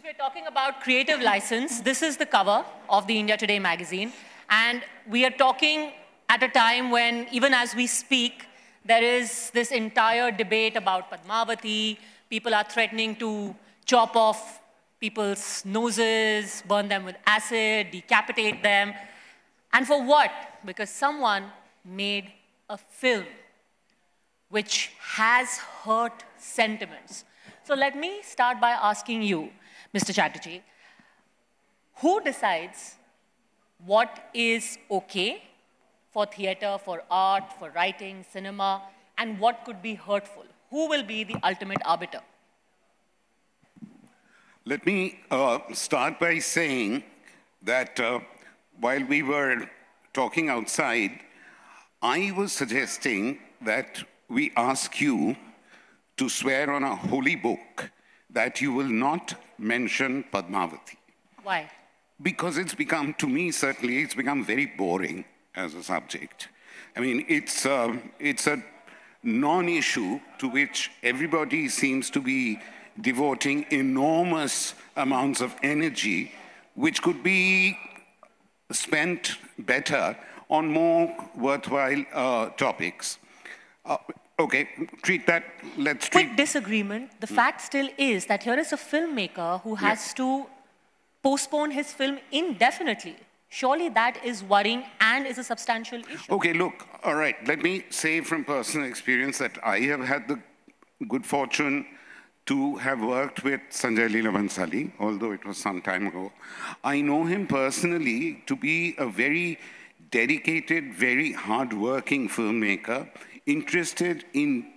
we're talking about creative license, this is the cover of the India Today magazine. And we are talking at a time when, even as we speak, there is this entire debate about Padmavati. People are threatening to chop off people's noses, burn them with acid, decapitate them. And for what? Because someone made a film which has hurt sentiments. So let me start by asking you, Mr. Chatterjee, who decides what is okay for theater, for art, for writing, cinema, and what could be hurtful? Who will be the ultimate arbiter? Let me start by saying that while we were talking outside, I was suggesting that we ask you to swear on a holy book that you will not mention Padmavati. Why? Because it's become, to me certainly, it's become very boring as a subject. I mean, it's a non-issue to which everybody seems to be devoting enormous amounts of energy, which could be spent better on more worthwhile topics. Okay, let's treat... Quick disagreement. The fact still is that here is a filmmaker who has to postpone his film indefinitely. Surely that is worrying and is a substantial issue. Okay, look, all right. Let me say from personal experience that I have had the good fortune to have worked with Sanjay Leela Bhansali, although it was some time ago. I know him personally to be a very dedicated, very hard-working filmmaker, interested in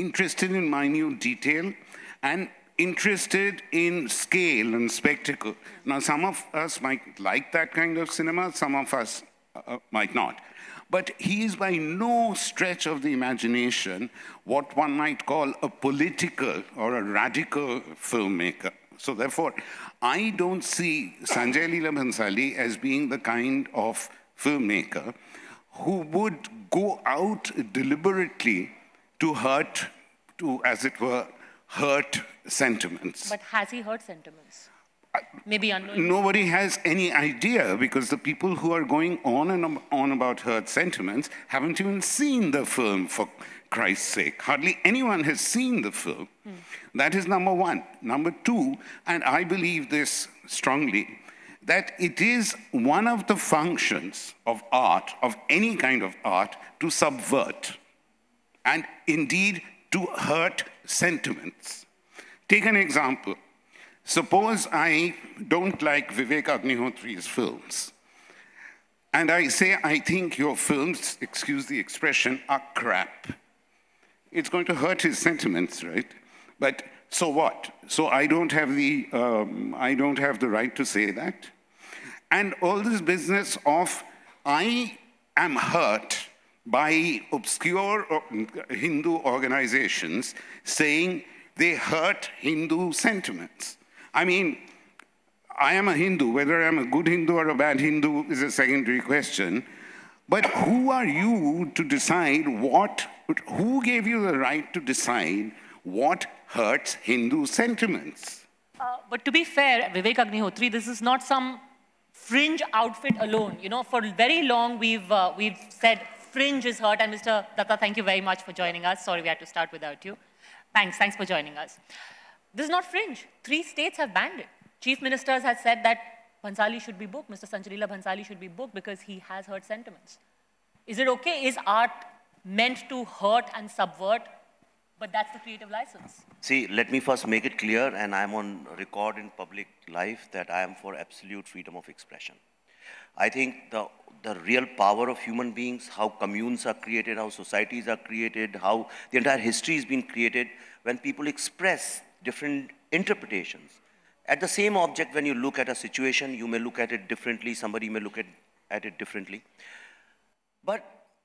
minute detail and interested in scale and spectacle. Now, some of us might like that kind of cinema, some of us might not. But he is by no stretch of the imagination what one might call a political or a radical filmmaker. So therefore, I don't see Sanjay Leela Bhansali as being the kind of filmmaker who would go out deliberately to hurt, as it were, hurt sentiments. But has he hurt sentiments? Maybe unknowingly. Nobody has any idea, because the people who are going on and on about hurt sentiments haven't even seen the film, for Christ's sake. Hardly anyone has seen the film. That is number one. Number two, and I believe this strongly, that it is one of the functions of art, of any kind of art, to subvert and indeed to hurt sentiments. Take an example. Suppose I don't like Vivek Agnihotри's films, and I say, I think your films, excuse the expression, are crap. It's going to hurt his sentiments, right? But so what? So I don't have the right to say that? And all this business of, I am hurt by obscure Hindu organizations saying they hurt Hindu sentiments. I mean, I am a Hindu. Whether I'm a good Hindu or a bad Hindu is a secondary question. But who are you to decide who gave you the right to decide what hurts Hindu sentiments? But to be fair, Vivek Agnihotri, this is not some fringe outfit alone. You know, for very long we've said fringe is hurt. And Mr. Dutta, thank you very much for joining us. Sorry we had to start without you. Thanks for joining us. This is not fringe. 3 states have banned it. Chief ministers have said that Bhansali should be booked. Mr. Sanjay Leela Bhansali should be booked because he has hurt sentiments. Is it okay? Is art meant to hurt and subvert? But that's the creative license. See, let me first make it clear, and I'm on record in public life, that I am for absolute freedom of expression. I think the real power of human beings, how communes are created, how societies are created, how the entire history has been created, when people express different interpretations. At the same object, when you look at a situation, you may look at it differently, somebody may look at it differently. But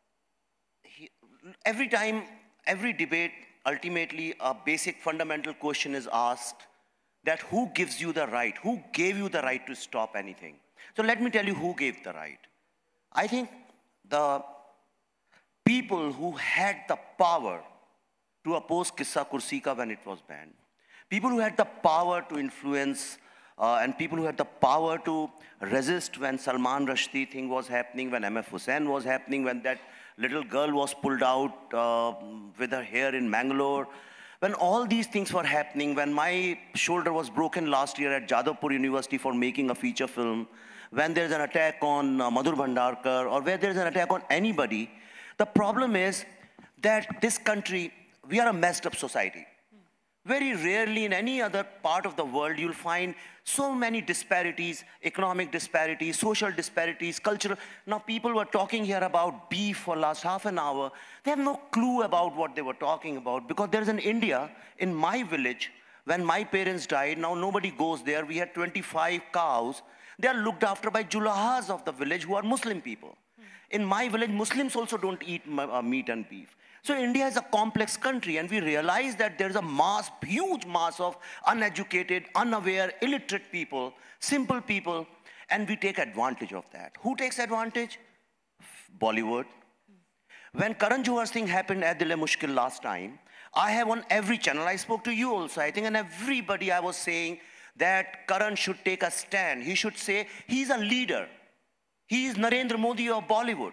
every time, every debate, ultimately a basic fundamental question is asked, that who gives you the right? Who gave you the right to stop anything? So let me tell you who gave the right. I think the people who had the power to oppose Kissa Kursi Ka when it was banned, people who had the power to influence and people who had the power to resist when Salman Rushdie thing was happening, when MF Hussain was happening, when that little girl was pulled out with her hair in Mangalore, when all these things were happening, when my shoulder was broken last year at Jadavpur University for making a feature film, when there's an attack on Madhur Bhandarkar, or where there's an attack on anybody, the problem is that this country, we are a messed up society. Very rarely in any other part of the world you'll find so many disparities, economic disparities, social disparities, cultural. Now people were talking here about beef for last half an hour. They have no clue about what they were talking about, because there's an India, in my village, when my parents died, now nobody goes there. We had 25 cows. They are looked after by julahas of the village who are Muslim people. In my village, Muslims also don't eat meat and beef. So India is a complex country, and we realize that there's a mass, huge mass of uneducated, unaware, illiterate people, simple people, and we take advantage of that. Who takes advantage? Bollywood. When Karan Johar's thing happened at Dil Hai Mushkil last time, I have on every channel, I spoke to you also, I think, and everybody I was saying that Karan should take a stand. He should say, he's a leader. He is Narendra Modi of Bollywood.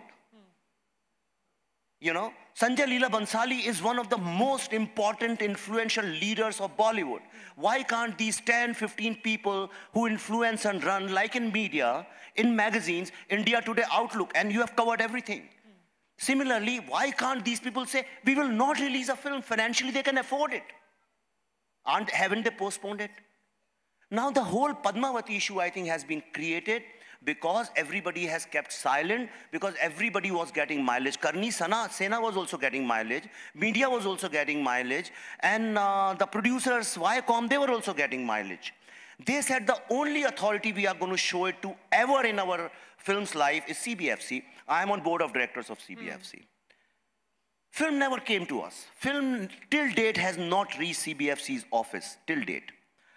You know, Sanjay Leela Bhansali is one of the most important influential leaders of Bollywood. Why can't these 10, 15 people who influence and run, like in media, in magazines, India Today, Outlook, and you have covered everything. Similarly, why can't these people say, we will not release a film, financially they can afford it? Haven't they postponed it? Now the whole Padmavati issue, I think, has been created because everybody has kept silent, because everybody was getting mileage. Karni Sena was also getting mileage, media was also getting mileage, and the producers, Viacom, they were also getting mileage. They said the only authority we are going to show it to ever in our film's life is CBFC. I am on board of directors of CBFC. Film never came to us. Film till date has not reached CBFC's office, till date.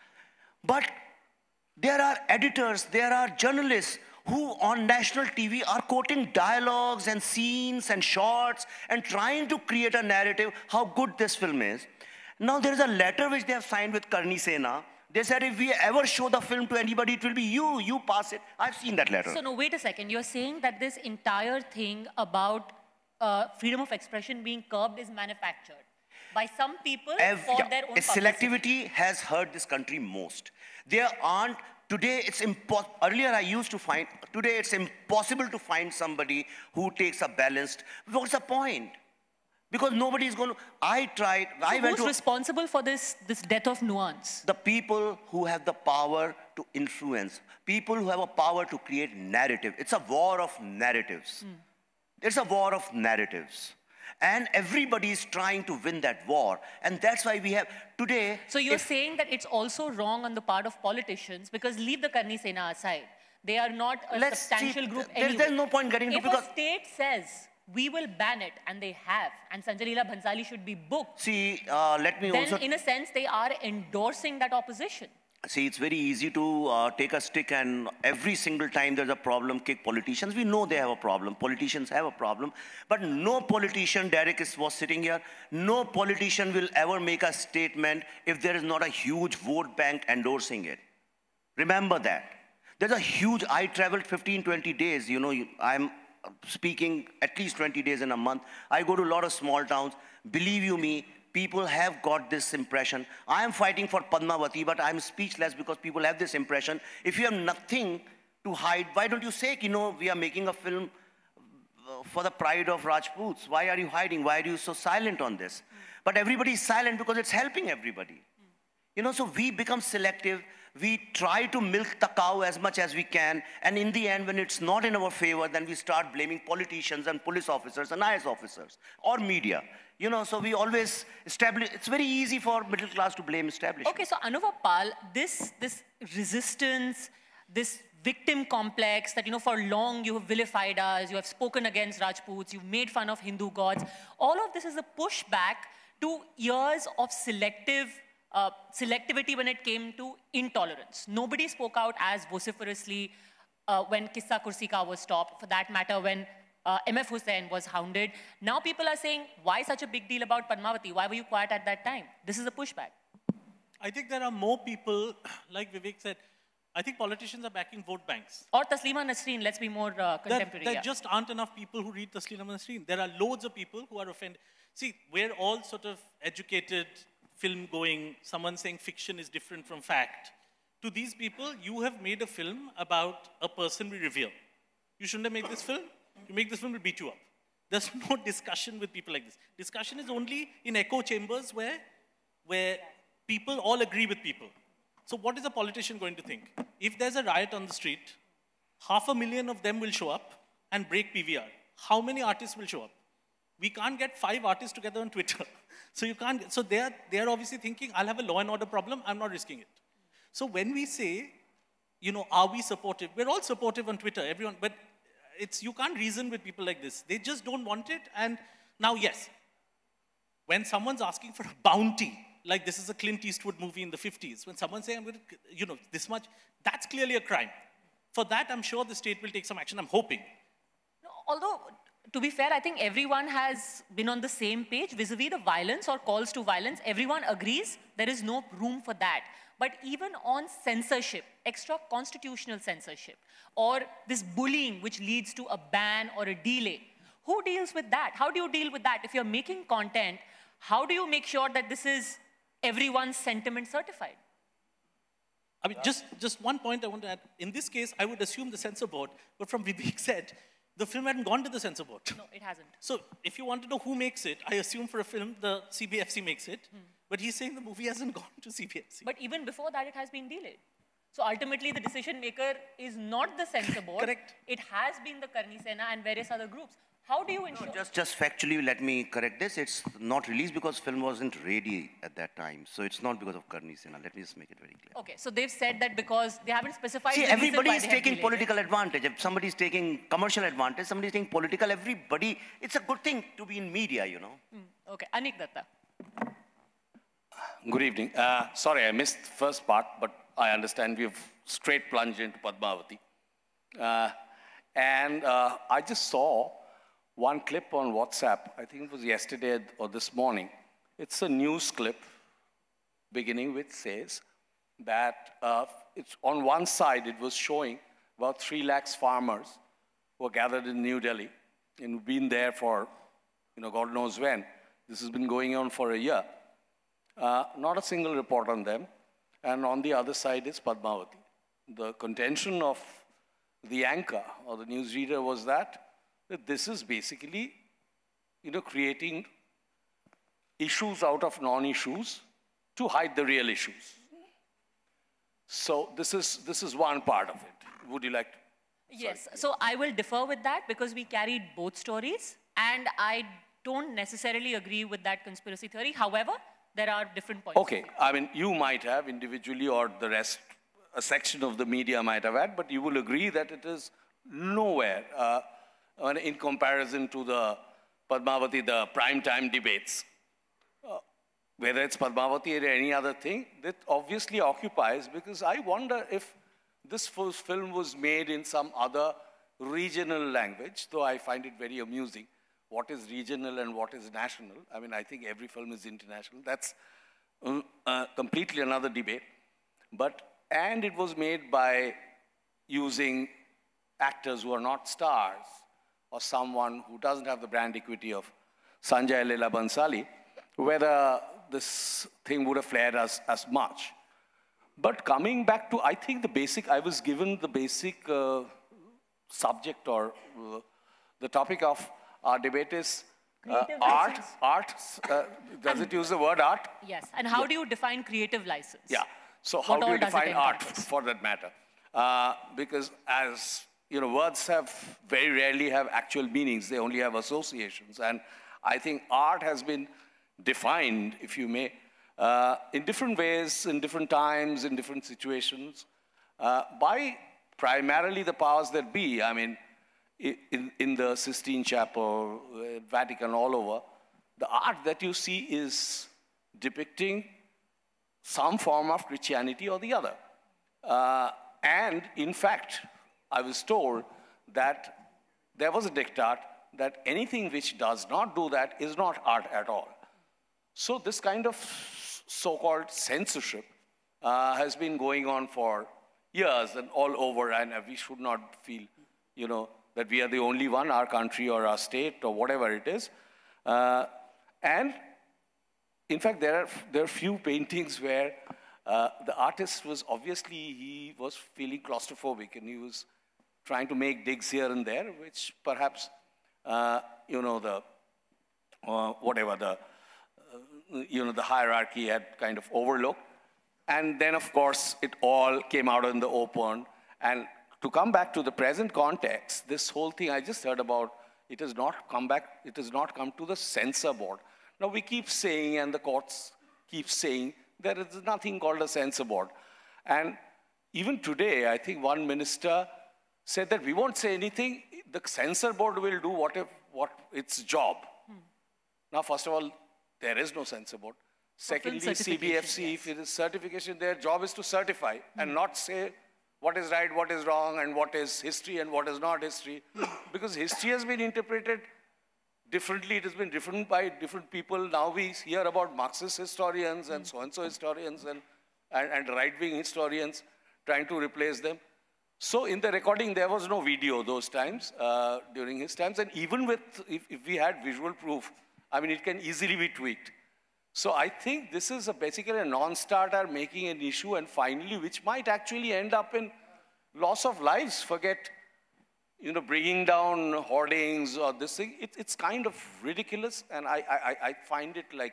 But there are editors, there are journalists who on national TV are quoting dialogues and scenes and shots and trying to create a narrative how good this film is. Now there is a letter which they have signed with Karni Sena. They said if we ever show the film to anybody, it will be you, you pass it. I've seen that letter. So no, wait a second. You're saying that this entire thing about freedom of expression being curbed is manufactured by some people for their own publicity. Selectivity has hurt this country most. There aren't, today it's impossible, earlier I used to find, today it's impossible to find somebody who takes a balanced, what's the point? Because nobody is going to, I tried, so I went to— who's responsible for this death of nuance? The people who have the power to influence, people who have a power to create narrative. It's a war of narratives. It's a war of narratives. And everybody is trying to win that war. And that's why we have today— So you're saying that it's also wrong on the part of politicians, because leave the Karni Sena aside. They are not a substantial group anyway. There's no point getting into— If a state says, we will ban it, and they have, and Sanjay Leela Bhansali should be booked, let me then also— in a sense, they are endorsing that opposition. See, it's very easy to take a stick and every single time there's a problem, kick politicians. We know they have a problem. Politicians have a problem. But no politician, Derek was sitting here, no politician will ever make a statement if there is not a huge vote bank endorsing it. Remember that. There's a huge— I traveled 15, 20 days. You know, I'm speaking at least 20 days in a month. I go to a lot of small towns. Believe you me, people have got this impression. I am fighting for Padmavati, but I'm speechless because people have this impression. If you have nothing to hide, why don't you say, you know, we are making a film for the pride of Rajputs. Why are you hiding? Why are you so silent on this? But everybody is silent because it's helping everybody. You know, so we become selective. We try to milk the cow as much as we can. And in the end, when it's not in our favor, then we start blaming politicians and police officers and IS officers or media. You know, so we always establish— it's very easy for middle class to blame establishment. Okay, so Anuvab Pal, this resistance, this victim complex that, you know, for long you have vilified us, you have spoken against Rajputs, you've made fun of Hindu gods. All of this is a pushback to years of selectivity when it came to intolerance. Nobody spoke out as vociferously when Kissa Kursi Ka was stopped, for that matter, when MF Hussain was hounded. Now people are saying, why such a big deal about Padmavati? Why were you quiet at that time? This is a pushback. I think there are more people, like Vivek said, I think politicians are backing vote banks. Or Taslima Nasreen, let's be more contemporary. There just aren't enough people who read Taslima Nasreen. There are loads of people who are offended. See, we're all sort of educated, film-going, someone saying fiction is different from fact. To these people, you have made a film about a person we revere. You shouldn't have made this film. You make this film, we'll beat you up. There's no discussion with people like this. Discussion is only in echo chambers where people all agree with people. So what is a politician going to think? If there's a riot on the street, 500,000 of them will show up and break PVR. How many artists will show up? We can't get 5 artists together on Twitter. So you can't, so they're obviously thinking, I'll have a law and order problem, I'm not risking it. So when we say, you know, are we supportive? We're all supportive on Twitter, everyone, but you can't reason with people like this. They just don't want it. And now, yes, when someone's asking for a bounty, like this is a Clint Eastwood movie in the 50s, when someone's saying, I'm going to, you know, this much, that's clearly a crime. For that, I'm sure the state will take some action. I'm hoping. No, although, to be fair, I think everyone has been on the same page vis-a-vis the violence or calls to violence. Everyone agrees there is no room for that. But even on censorship, extra constitutional censorship, or this bullying which leads to a ban or a delay, who deals with that? How do you deal with that? If you're making content, how do you make sure that this is everyone's sentiment certified? I mean, just one point I want to add. In this case, I would assume the censor board, but from Vivek said, the film hadn't gone to the censor board. No, it hasn't. So if you want to know who makes it, I assume for a film, the CBFC makes it. But he's saying the movie hasn't gone to CBFC. But even before that, it has been delayed. So ultimately, the decision maker is not the censor board. Correct. It has been the Karni Sena and various other groups. How do you ensure? No, just factually, let me correct this. It's not released because film wasn't ready at that time. So it's not because of Karni Sena. Let me just make it very clear. Okay, so they've said that because they haven't specified. See, the reason everybody why is they have taking delayed political advantage. If somebody's taking commercial advantage, somebody's taking political, everybody. It's a good thing to be in media, you know. Okay, Anik Dutta. Good evening. Sorry, I missed the first part, but I understand we've straight plunged into Padmavati. I just saw one clip on WhatsApp. I think it was yesterday or this morning. It's a news clip beginning which says that it's on one side it was showing about 3 lakhs farmers who were gathered in New Delhi and been there for, you know, God knows when. This has been going on for a year. Not a single report on them. And on the other side is Padmavati. The contention of the anchor or the newsreader was that this is basically, you know, creating issues out of non-issues to hide the real issues. So this is one part of it. Would you like to? Yes, so I will differ with that because we carried both stories and I don't necessarily agree with that conspiracy theory. However, there are different points. Okay, I mean, you might have individually or the rest, a section of the media might have had, but you will agree that it is nowhere in comparison to the Padmavati, the prime time debates. Whether it's Padmavati or any other thing, that obviously occupies, because I wonder if this first film was made in some other regional language, though I find it very amusing. What is regional and what is national? I mean, I think every film is international. That's completely another debate. And it was made by using actors who are not stars or someone who doesn't have the brand equity of Sanjay Leela Bansali, whether this thing would have flared as much. But coming back to, I think I was given the basic subject or the topic of our debate is art. Does it use the word art? Yes, and how do you define creative license? Yeah, so how do you define art for that matter? Because as you know, words very rarely have actual meanings, they only have associations. And I think art has been defined, if you may, in different ways, in different times, in different situations, by primarily the powers that be. I mean, in the Sistine Chapel, Vatican, all over, the art that you see is depicting some form of Christianity or the other. And in fact, I was told that there was a diktat that anything which does not do that is not art at all. So this kind of so-called censorship has been going on for years and all over, and we should not feel, you know, that we are the only one, our country or our state or whatever it is. And in fact, there are few paintings where the artist was obviously, he was feeling claustrophobic and he was trying to make digs here and there, which perhaps, you know, the, whatever the, you know, the hierarchy had kind of overlooked. And then, of course, it all came out in the open. And to come back to the present context, this whole thing I just heard about, it has not come back, it has not come to the censor board. Now, we keep saying, and the courts keep saying, there is nothing called a censor board. And even today, I think one minister said that we won't say anything, the censor board will do what its job. Now, first of all, there is no censor board. Secondly, CBFC, if it is certification, their job is to certify and not say what is right, what is wrong, and what is history and what is not history. Because history has been interpreted differently. It has been different by different people. Now we hear about Marxist historians and so-and-so historians and right-wing historians trying to replace them. So in the recording, there was no video those times, during his times. And even with, if we had visual proof, I mean, it can easily be tweaked. So I think this is basically a non-starter making an issue, and finally, which might actually end up in loss of lives. Forget, you know, bringing down hoardings or this thing. It's kind of ridiculous, and I find it like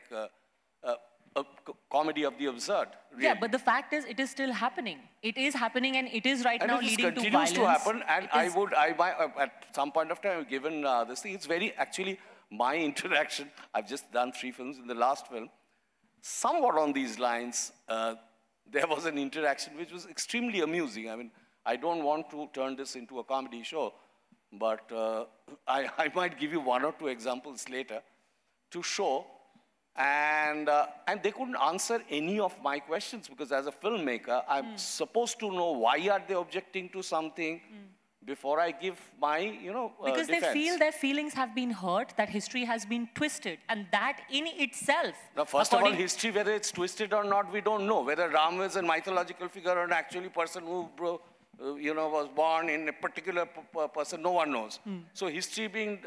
a comedy of the absurd. Really. Yeah, but the fact is, it is still happening. It is happening, and it is right now leading to violence. It continues to happen, and I might, at some point of time, given this thing, it's very, actually, my interaction, I've just done 3 films. In the last film, somewhat on these lines, there was an interaction which was extremely amusing. I mean, I don't want to turn this into a comedy show, but I might give you 1 or 2 examples later to show. And they couldn't answer any of my questions, because as a filmmaker, I'm supposed to know why are they objecting to something before I give my, you know, because defense. They feel their feelings have been hurt, that history has been twisted, and that in itself. Now, first of all, history, whether it's twisted or not, we don't know. Whether Ram is a mythological figure or an actually person who, you know, was born in a particular person, no one knows. So history being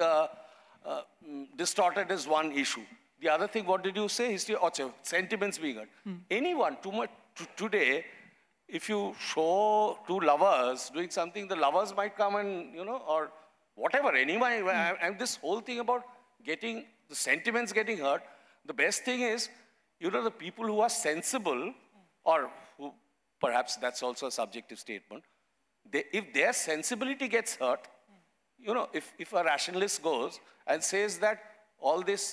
distorted is one issue. The other thing, what did you say? History, sentiments being hurt. Anyone, today, if you show 2 lovers doing something, the lovers might come and, you know, or whatever, anyway. And this whole thing about getting, the sentiments getting hurt, the best thing is, you know, the people who are sensible, or who, perhaps that's also a subjective statement, if their sensibility gets hurt, you know, if a rationalist goes and says that all this,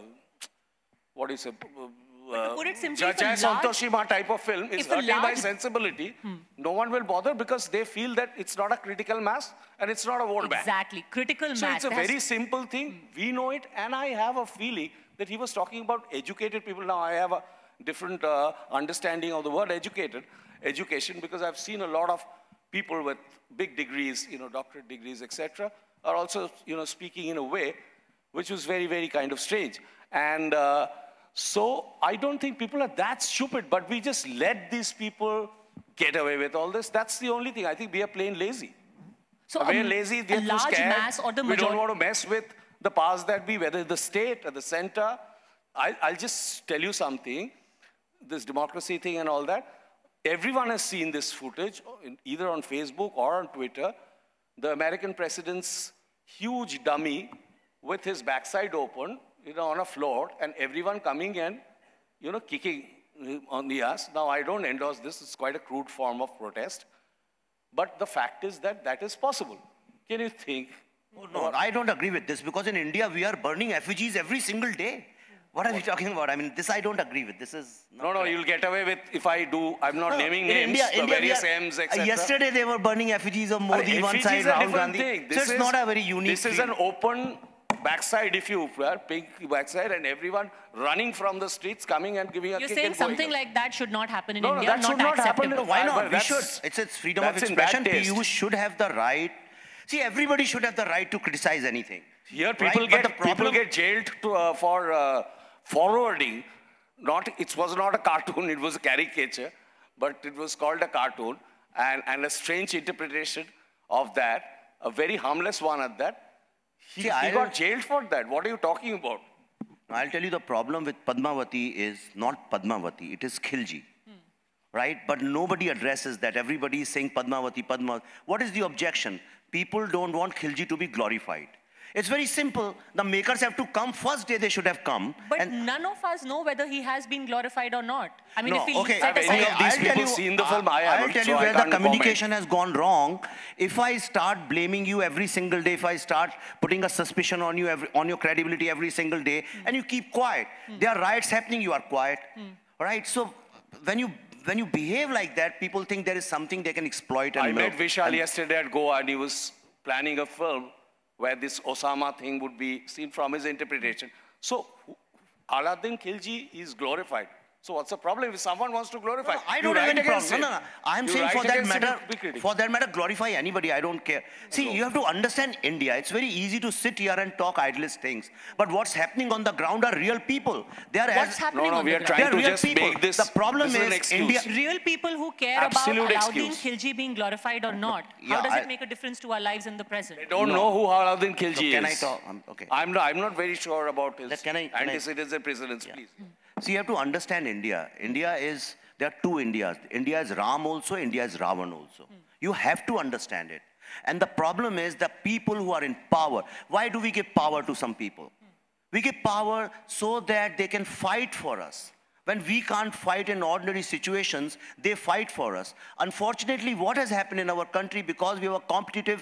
what do you say, to put it simply, Jai Santoshima type of film is hurting my sensibility, no one will bother, because they feel that it's not a critical mass and it's not a vote bank. Exactly, critical mass. So it's a very simple thing. We know it, and I have a feeling that he was talking about educated people. Now I have a different understanding of the word education, because I've seen a lot of people with big degrees, you know, doctorate degrees, etc., are also, you know, speaking in a way which was very, very kind of strange. And so I don't think people are that stupid, but we just let these people get away with all this. That's the only thing. I think we are plain lazy. So we're lazy, we're too scared. Mass or the we don't want to mess with the powers that be, whether the state or the center. I'll just tell you something, this democracy thing and all that. Everyone has seen this footage, either on Facebook or on Twitter. The American president's huge dummy with his backside open, you know, on a floor, and everyone coming in, you know, kicking on the ass. Now, I don't endorse this. It's quite a crude form of protest. But the fact is that that is possible. Can you think? No, I don't agree with this, because in India, we are burning effigies every single day. What are you talking about? I mean, this I don't agree with. This is no, you'll get away with if I do. I'm not naming names, the various M's, etc. Yesterday, they were burning effigies of Modi one side, Rahul Gandhi. So it's not a very unique This is an open backside, if you pink backside, and everyone running from the streets, coming and giving a kick. You're saying something like that should not happen in India? That should not happen. Why not? We should. It's freedom of expression. You should have the right. See, everybody should have the right to criticize anything. Here, people get jailed for forwarding. It was not a cartoon, it was a caricature, but it was called a cartoon. and a strange interpretation of that, a very harmless one at that. He got jailed for that. What are you talking about? I'll tell you the problem with Padmavati is not Padmavati, it is Khilji. Right? But nobody addresses that. Everybody is saying Padmavati, Padmavati. What is the objection? People don't want Khilji to be glorified. It's very simple. The makers have to come. First day they should have come. But none of us know whether he has been glorified or not. I mean, no, if we okay. set Have any aside... of these people seen the film? I haven't, I'll tell so you I where the can't communication comment. has gone wrong. If I start blaming you every single day, if I start putting a suspicion on you, on your credibility every single day, and you keep quiet, there are riots happening, you are quiet. Right? So when you behave like that, people think there is something they can exploit. And I met Vishal yesterday at Goa, and he was planning a film where this Osama thing would be seen from his interpretation. So Alauddin Khilji is glorified. So what's the problem if someone wants to glorify? No, I don't have any problem. No. I'm saying for that matter, glorify anybody. I don't care. See, you have to understand India. It's very easy to sit here and talk idealist things. But what's happening on the ground are real people. They are What's happening on we the are ground? trying to real just people. make this. The problem this is an excuse. Real people who care Absolute about Alauddin excuse. Khilji being glorified or not. How does it make a difference to our lives in the present? They don't know who Alauddin Khilji So is. can I talk? Okay. I'm not very sure about his Can I- anti-citizen precedents, please. See, you have to understand India. There are two Indias. India is Ram also, India is Ravan also. You have to understand it. And the problem is the people who are in power. Why do we give power to some people? We give power so that they can fight for us. When we can't fight in ordinary situations, they fight for us. Unfortunately, what has happened in our country, because we have a competitive...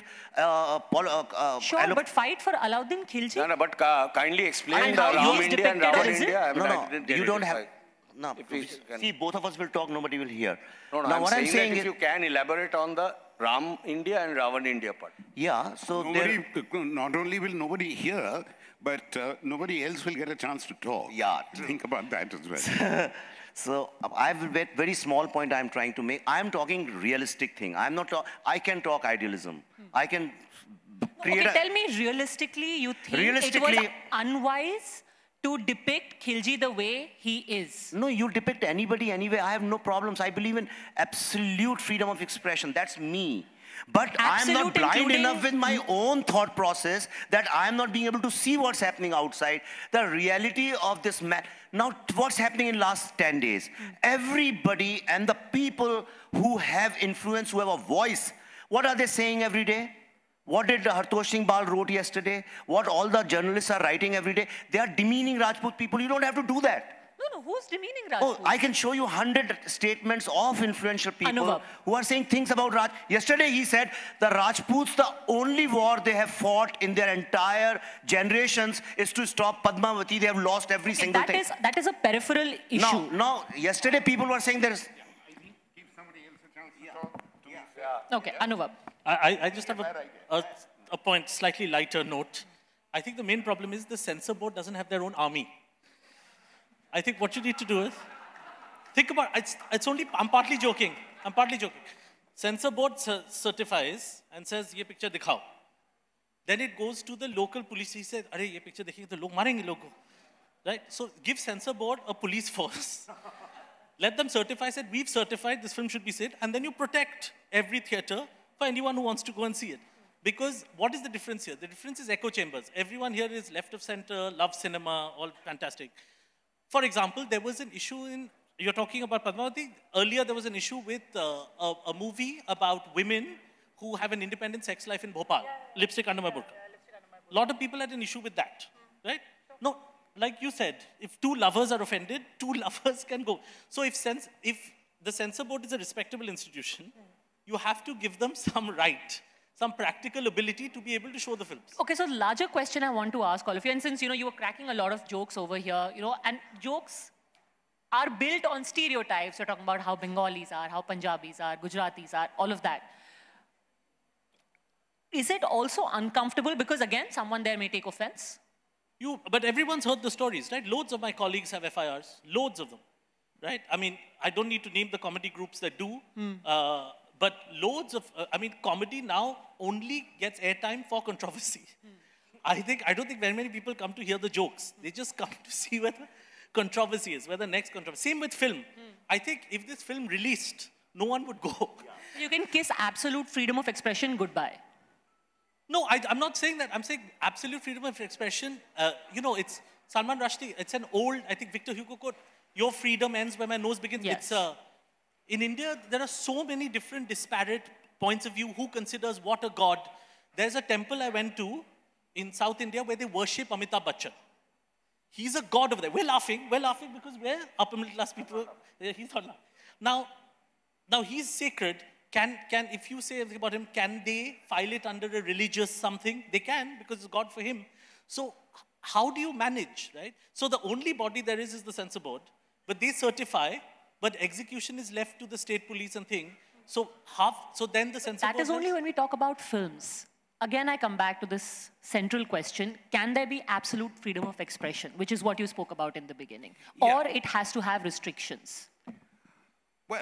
Sure, but fight for Alauddin Khilji? No, but kindly explain And the how Ram he is India and depicted, Ravan is it? India. I mean, I No, didn't get you it. don't have... No, If we can- see, both of us will talk, nobody will hear. No, now, I'm saying that is... if you can elaborate on the Ram India and Ravan India part. Yeah, so Not only will nobody hear, but nobody else will get a chance to talk. Yeah. Think about that as well. So I have a very small point I'm trying to make. I'm talking realistic thing. I can talk idealism. I can create tell me realistically, you think it was unwise to depict Khilji the way he is? No, you depict anybody anyway. I have no problems. I believe in absolute freedom of expression. That's me. But I'm not blind enough with my own thought process that I'm not being able to see what's happening outside. The reality of this now, what's happening in last 10 days? Everybody and the people who have influence, who have a voice, what are they saying every day? What did Hartosh Singh Bal wrote yesterday? What all the journalists are writing every day? They are demeaning Rajput people. You don't have to do that. No, who's demeaning Rajput? Oh, I can show you 100 statements of influential people Anuvab. who are saying things about Raj. Yesterday he said the Rajputs, the only war they have fought in their entire generations is to stop Padmavati. They have lost every single thing. That is a peripheral issue. No, yesterday people were saying there's... Give somebody else a chance to talk. Okay, Anuvab. I just have a point, slightly lighter note. I think the main problem is the censor board doesn't have their own army. I think what you need to do is, think about, it's only, I'm partly joking. Censor board certifies and says, ye picture dikhao. Then it goes to the local police. He says, arey, ye picture dekhenge to log marenge logo. Right? So give censor board a police force. Let them certify, said, we've certified this film should be said, and then you protect every theater for anyone who wants to go and see it. Because what is the difference here? The difference is echo chambers. Everyone here is left of center, loves cinema, all fantastic. For example, there was an issue in, you're talking about Padmavati, earlier there was an issue with a movie about women who have an independent sex life in Bhopal, lipstick under my burqa. A lot of people had an issue with that, right? No, like you said, if two lovers are offended, two lovers can go. So if the censor board is a respectable institution, you have to give them some right, some practical ability to be able to show the films. Okay, so the larger question I want to ask all of you, and since, you were cracking a lot of jokes over here, and jokes are built on stereotypes. You're talking about how Bengalis are, how Punjabis are, Gujaratis are, all of that. Is it also uncomfortable? Because again, someone there may take offense. But everyone's heard the stories, right? Loads of my colleagues have FIRs, loads of them, right? I mean, I don't need to name the comedy groups that do, but loads of, comedy now only gets airtime for controversy. I don't think very many people come to hear the jokes. They just come to see where the controversy is, where the next controversy. Same with film. I think if this film released, no one would go. You can kiss absolute freedom of expression goodbye. No, I'm not saying that. I'm saying absolute freedom of expression. You know, it's Salman Rushdie. It's an old, I think, Victor Hugo quote. Your freedom ends where my nose begins. Yes. In India, there are so many different disparate points of view. Who considers what a god? There's a temple I went to in South India where they worship Amitabh Bachchan. He's a god over there. We're laughing because we're upper middle class people. He's not laughing. Now he's sacred. If you say anything about him, can they file it under a religious something? They can, because it's God for him. So how do you manage, right? So the only body there is the censor board, but they certify, but execution is left to the state police and thing. So then the censor board... That is only when we talk about films. Again, I come back to this central question, can there be absolute freedom of expression, which is what you spoke about in the beginning, or it has to have restrictions? Well,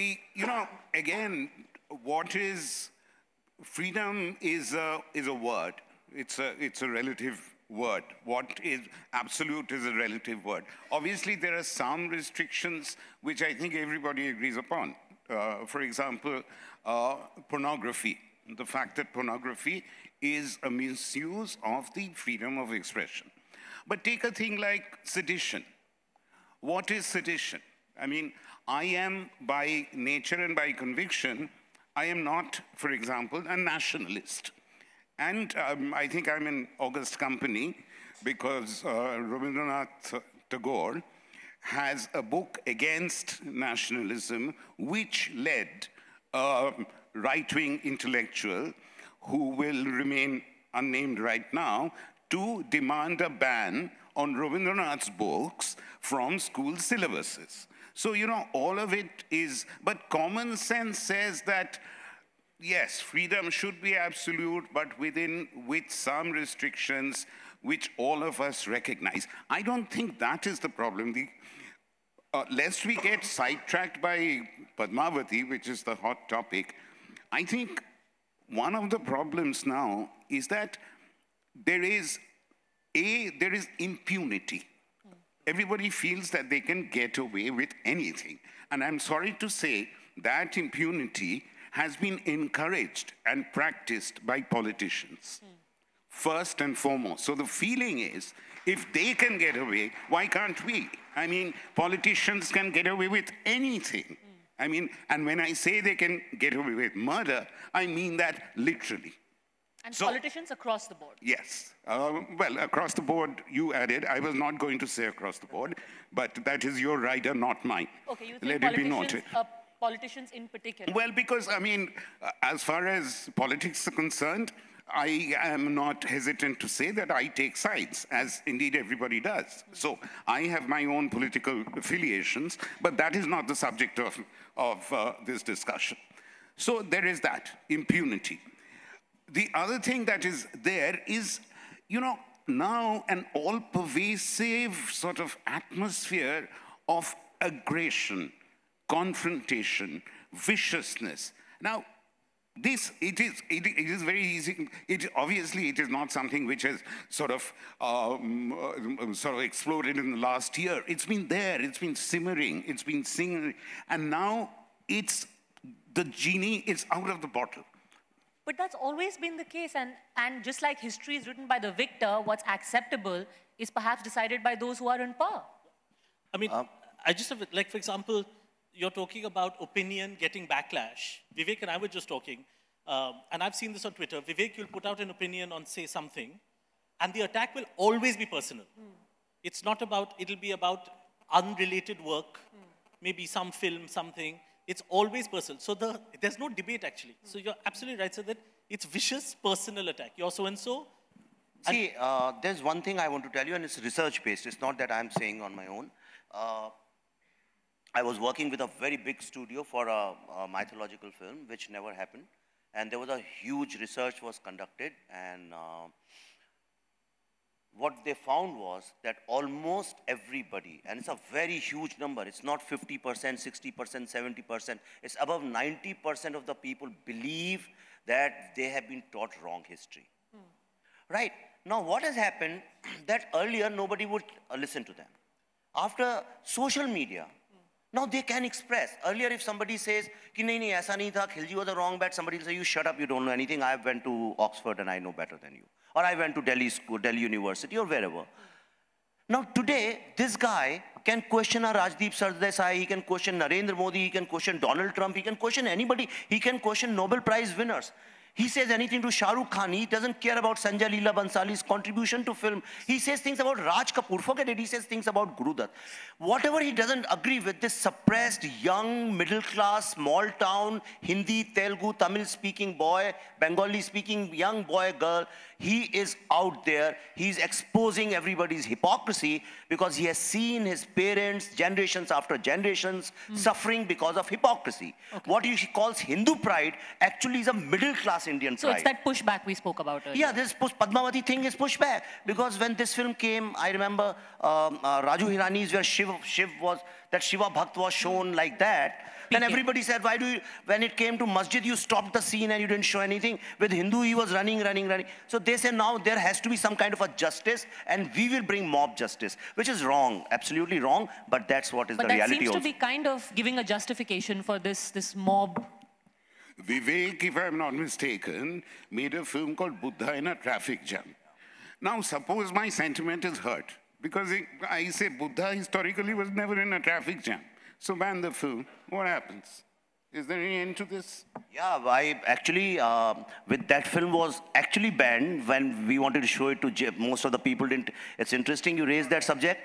again, what is freedom is a word. It's a relative word. What is absolute is a relative word. Obviously, there are some restrictions which I think everybody agrees upon. For example, pornography. The fact that pornography is a misuse of the freedom of expression. But take a thing like sedition. What is sedition? I mean, I am by nature and by conviction, I am not, for example, a nationalist. And I think I'm in august company because Rabindranath Tagore has a book against nationalism which led a right-wing intellectual who will remain unnamed right now to demand a ban on Rabindranath's books from school syllabuses. So, all of it is, but common sense says that, yes, freedom should be absolute, but with some restrictions which all of us recognize. I don't think that is the problem. Lest we get sidetracked by Padmavati, which is the hot topic, I think one of the problems now is that there is impunity. Everybody feels that they can get away with anything. And I'm sorry to say that impunity has been encouraged and practiced by politicians, first and foremost. So the feeling is, if they can get away, why can't we? I mean, politicians can get away with anything. I mean, and when I say they can get away with murder, I mean that literally. And politicians across the board. Yes. Well, across the board, you added. I was not going to say across the board, but that is your right and not mine. Okay, you Let think it be noted. Politicians in particular? Well, because, I mean, as far as politics are concerned, I am not hesitant to say that I take sides, as indeed everybody does. So I have my own political affiliations, but that is not the subject of this discussion. So there is that, impunity. The other thing that is there is, now an all-pervasive sort of atmosphere of aggression, confrontation, viciousness. Now, it is very easy. Obviously, it is not something which has sort of exploded in the last year. It's been there. It's been simmering. It's been singing, and now the genie is out of the bottle. But that's always been the case, and just like history is written by the victor, what's acceptable is perhaps decided by those who are in power. I mean, I just have, like, for example, you're talking about opinion getting backlash. Vivek and I were just talking, and I've seen this on Twitter. Vivek, you'll put out an opinion on, say, something, and the attack will always be personal. It's not about, it'll be about unrelated work, maybe some film, something. It's always personal. So there's no debate, actually. So you're absolutely right, sir, that it's vicious personal attack. You're so-and-so. See, there's one thing I want to tell you, and it's research-based. It's not that I'm saying on my own. I was working with a very big studio for a mythological film, which never happened. And there was a huge research was conducted, and what they found was that almost everybody, and it's a very huge number, it's not 50%, 60%, 70%, it's above 90% of the people believe that they have been taught wrong history. Right? Now what has happened, that earlier nobody would listen to them. After social media, Now they can express. Earlier, if somebody says, ki nahi, nahi, aisa nahi tha, Khilji was the wrong bet, somebody will say, you shut up, you don't know anything. I went to Oxford and I know better than you. Or I went to Delhi school, Delhi University, or wherever. Now today, this guy can question a Rajdeep Sardesai, he can question Narendra Modi, he can question Donald Trump, he can question anybody, he can question Nobel Prize winners. He says anything to Shah Rukh Khan. He doesn't care about Sanjay Leela Bansali's contribution to film. He says things about Raj Kapoor. Forget it. He says things about Guru Dutt. Whatever he doesn't agree with, this suppressed, young, middle-class, small-town, Hindi, Telugu, Tamil-speaking boy, Bengali-speaking young boy, girl, he is out there. He's exposing everybody's hypocrisy because he has seen his parents, generations after generations, suffering because of hypocrisy. Okay. What he calls Hindu pride actually is a middle-class Indian pride. So it's that pushback we spoke about earlier. Yeah, this Padmavati thing is pushback. Because when this film came, I remember Raju Hirani's where Shiv was, that Shiva Bhakt was shown like that. Then everybody said, why do you, when it came to Masjid, you stopped the scene and you didn't show anything. With Hindu, he was running. So they say now there has to be some kind of a justice and we will bring mob justice, which is wrong, absolutely wrong, but that's what is the reality. But that seems also to be kind of giving a justification for this mob. Vivek, if I'm not mistaken, made a film called Buddha in a Traffic Jam. Now, suppose my sentiment is hurt, because I say Buddha historically was never in a traffic jam. So ban the film. What happens? Is there any end to this? Yeah, I actually, with that film was actually banned when we wanted to show it to most of the people didn't. It's interesting you raised that subject.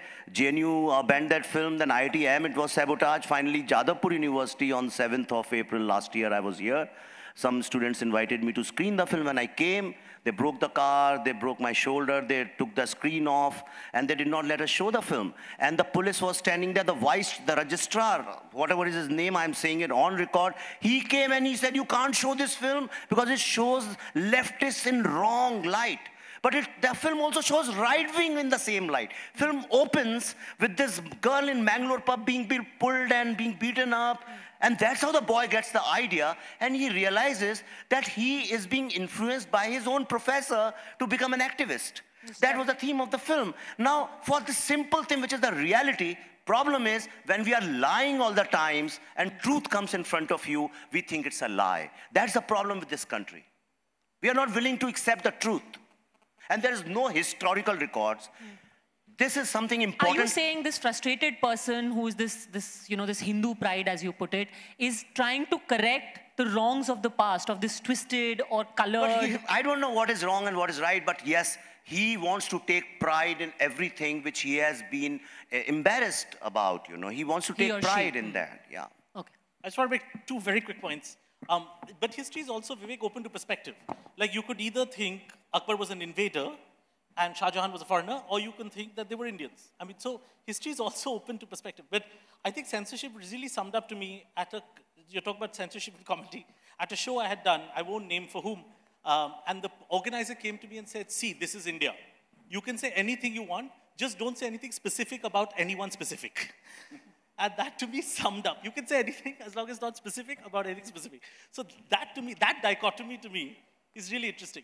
JNU banned that film, then IITM, it was sabotage. Finally, Jadavpur University on 7th of April last year, I was here. Some students invited me to screen the film. When I came, they broke the car, they broke my shoulder, they took the screen off, and they did not let us show the film. And the police was standing there, the registrar, whatever is his name, I'm saying it on record, he came and he said, you can't show this film because it shows leftists in wrong light. But the film also shows right-wing in the same light. Film opens with this girl in Mangalore pub being pulled and being beaten up. And that's how the boy gets the idea. And he realizes that he is being influenced by his own professor to become an activist. That was the theme of the film. Now, for the simple thing, which is the reality, problem is when we are lying all the times and truth comes in front of you, we think it's a lie. That's the problem with this country. We are not willing to accept the truth. And there is no historical records. This is something important. Are you saying this frustrated person who is this Hindu pride, as you put it, is trying to correct the wrongs of the past, of this twisted or colored? I don't know what is wrong and what is right, but yes, he wants to take pride in everything which he has been embarrassed about, He wants to take pride in that, yeah. Okay. I just want to make two very quick points. But history is also, Vivek, open to perspective. Like you could either think Akbar was an invader and Shah Jahan was a foreigner, or you can think that they were Indians. I mean, so history is also open to perspective. But I think censorship really summed up to me you talk about censorship and comedy, at a show I had done, I won't name for whom, and the organizer came to me and said, see, this is India. You can say anything you want, just don't say anything specific about anyone specific. And that to me summed up. You can say anything as long as it's not specific about anything specific. So that to me, that dichotomy to me is really interesting.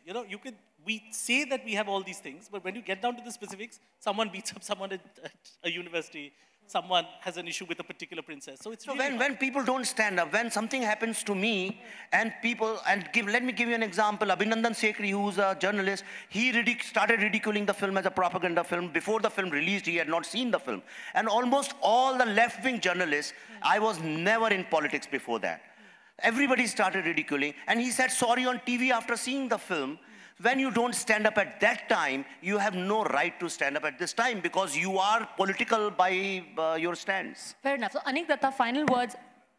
We say that we have all these things, but when you get down to the specifics, someone beats up someone at a university, someone has an issue with a particular princess. So it's really when people don't stand up, when something happens to me, and people, let me give you an example. Abhinandan Sekhri, who's a journalist, he started ridiculing the film as a propaganda film. Before the film released, he had not seen the film. And almost all the left-wing journalists, I was never in politics before that. Everybody started ridiculing, and he said sorry on TV after seeing the film. When you don't stand up at that time, you have no right to stand up at this time because you are political by your stance. Fair enough. So, Anik Datta, final words.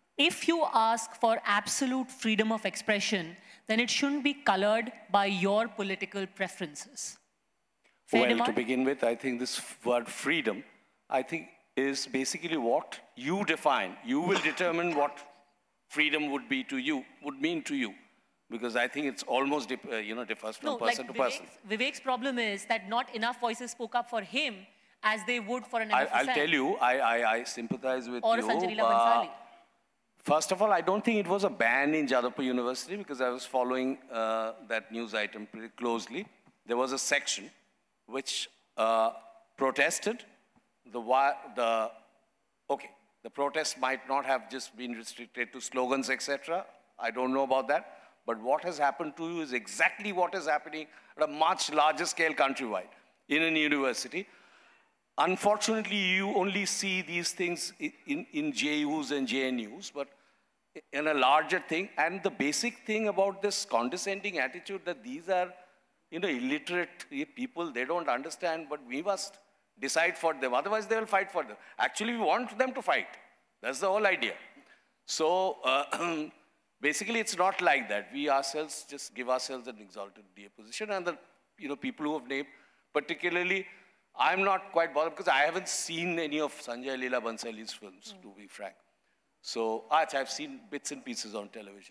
If you ask for absolute freedom of expression, then it shouldn't be colored by your political preferences. Fair demand? To begin with, I think this word freedom, I think, is basically what you define. You will determine what freedom would be to you, would mean to you. Because I think it's almost, differs from person to person. Vivek's problem is that not enough voices spoke up for him as they would for an MFSL. I'll tell you, I sympathize with you. Or Sanjay Leela Bansali. First of all, I don't think it was a ban in Jadavpur University because I was following that news item pretty closely. There was a section which protested the The protests might not have just been restricted to slogans, etc. I don't know about that. But what has happened to you is exactly what is happening at a much larger scale countrywide in a university. Unfortunately, you only see these things in JUs and JNUs, but in a larger thing. And the basic thing about this condescending attitude that these are, illiterate people, they don't understand, but we must decide for them. Otherwise, they will fight for them. Actually, we want them to fight. That's the whole idea. So basically, it's not like that. We ourselves just give ourselves an exalted position. And the people who have named, particularly, I'm not quite bothered because I haven't seen any of Sanjay Leela Bansali's films, to be frank. So I've seen bits and pieces on television.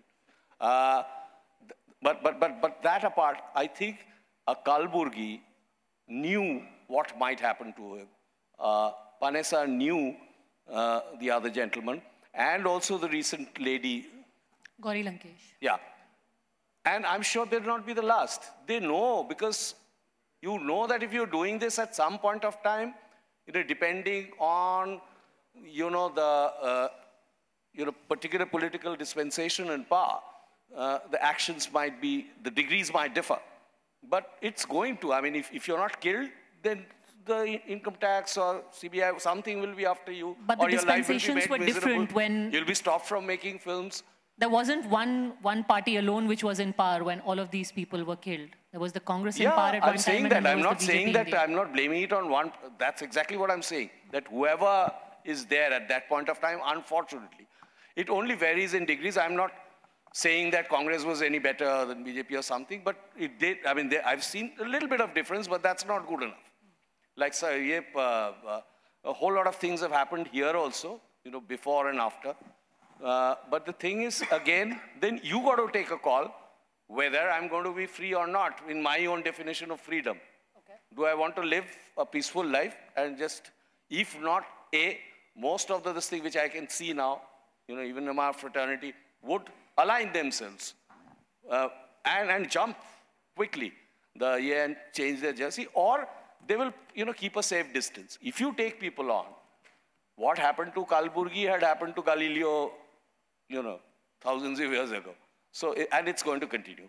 But that apart, I think Kalburgi knew what might happen to him. Panessa knew the other gentleman, and also the recent lady. Gauri Lankesh. Yeah. And I'm sure they'll not be the last. They know, because you know that if you're doing this at some point of time, depending on, the particular political dispensation and power, the actions might be, the degrees might differ. But it's going to. I mean, if you're not killed, then the income tax or CBI, something will be after you. But the dispensations were different when... You'll be stopped from making films. There wasn't one party alone which was in power when all of these people were killed. There was the Congress in power at one time. I'm not saying that. I'm not blaming it on one. That's exactly what I'm saying. That whoever is there at that point of time, unfortunately, it only varies in degrees. I'm not saying that Congress was any better than BJP or something, but it did. I mean, I've seen a little bit of difference, but that's not good enough. Like, a whole lot of things have happened here also, before and after. But the thing is, again, then you got to take a call whether I'm going to be free or not in my own definition of freedom. Okay. Do I want to live a peaceful life and just, if not, most of this thing which I can see now, even in our fraternity, would align themselves and jump quickly and change their jersey, or they will, keep a safe distance. If you take people on, what happened to Kalburgi had happened to Galileo, thousands of years ago. So, and it's going to continue.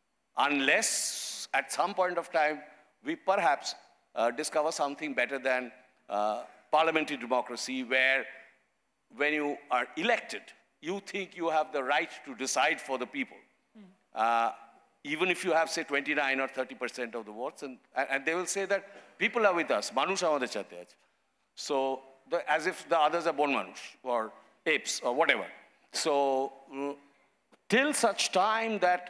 Unless at some point of time, we perhaps discover something better than parliamentary democracy, where when you are elected, you think you have the right to decide for the people. Even if you have, say, 29 or 30% of the votes, and they will say that people are with us, Manush amader chahte hai. So, as if the others are born Manush, or apes, or whatever. So, till such time that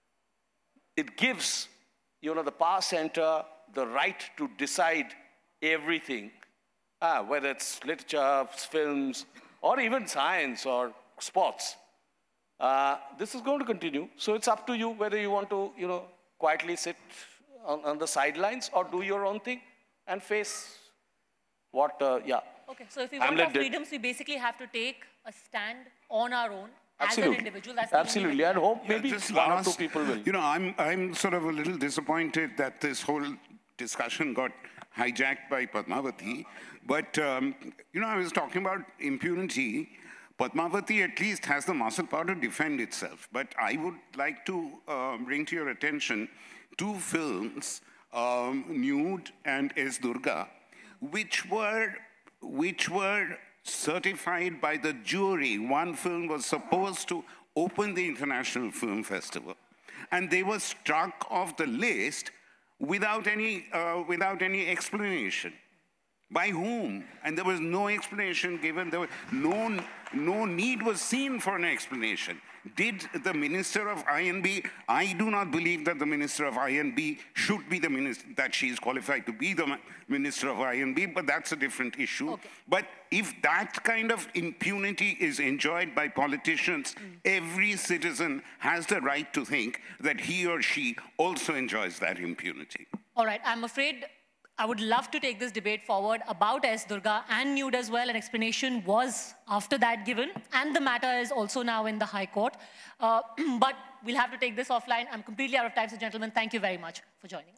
it gives, the power center the right to decide everything, whether it's literature, films, or even science or sports, this is going to continue. So it's up to you whether you want to, quietly sit on the sidelines or do your own thing and face what, Okay, so if we want our freedoms, we basically have to take a stand on our own. Absolutely. As an individual. That's absolutely. I hope maybe one or two people will. I'm sort of a little disappointed that this whole discussion got hijacked by Padmavati. But, I was talking about impunity. Padmavati at least has the muscle power to defend itself. But I would like to bring to your attention two films, Nude and S. Durga, which were certified by the jury. One film was supposed to open the International Film Festival, and they were struck off the list without any explanation. By whom? And there was no explanation given. There was no need was seen for an explanation. Did the Minister of INB, I do not believe that the Minister of INB should be the minister, that she is qualified to be the Minister of INB, but that's a different issue. Okay. But if that kind of impunity is enjoyed by politicians, every citizen has the right to think that he or she also enjoys that impunity. All right, I'm afraid I would love to take this debate forward about S. Durga and Nude as well. An explanation was after that given, and the matter is also now in the High Court. But we'll have to take this offline. I'm completely out of time, so gentlemen, thank you very much for joining us.